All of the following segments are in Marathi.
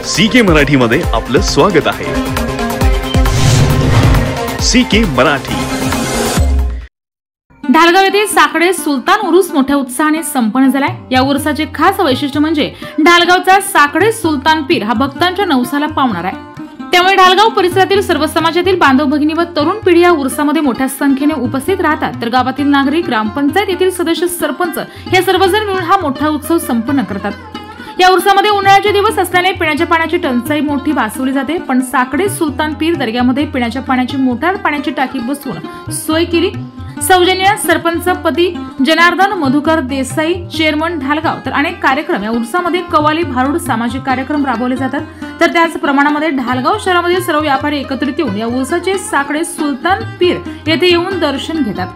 CK मराठीमध्ये आपलं स्वागत आहे। CK मराठी। ढालगाव येथे साकडे सुलतान उरूस मोठ्या उत्साहाने संपन्न झालाय। या उरुसाचे खास वैशिष्ट्य म्हणजे ढालगावचा साकडे सुलतान पीर हा भक्तांच्या नवसाला पावणार आहे। त्यामुळे ढालगाव परिसरातील सर्व समाजातील बांधव भगिनी व तरुण पिढी या उरुसामध्ये मोठ्या संख्येने उपस्थित राहतात। तर गावातील नागरिक, ग्रामपंचायत येथील सदस्य, सरपंच हे सर्वजण मिळून हा मोठा उत्सव संपन्न करतात। या उरुसामध्ये उन्हाळ्याचे दिवस असल्याने पिण्याच्या पाण्याची टंचाई मोठी भासवली जाते, पण साकडे सुलतान पीर दर्ग्यामध्ये पिण्याच्या पाण्याची मोटार पाण्याची टाकी बसवून सोय केली। सौजन्य सरपंच पती जनार्दन मधुकर देसाई, चेअरमन ढालगाव, तर अनेक कार्यक्रम या उरुसामध्ये कवाली, भारूड, सामाजिक कार्यक्रम राबवले जातात। तर त्याच प्रमाणामध्ये ढालगाव शहरामधील सर्व व्यापारी एकत्रित येऊन या उरुसाचे साकडे सुलतान पीर येथे येऊन दर्शन घेतात।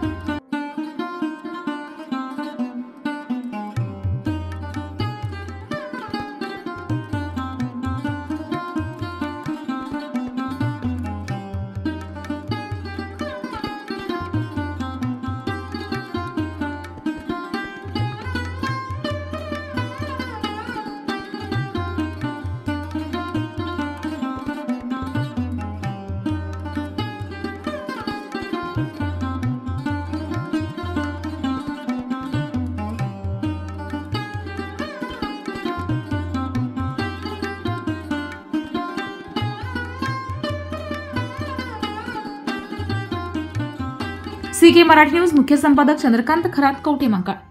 CK मराठी न्यूज मुख्य संपादक चंद्रकांत खरात, कवठे महांकाळ।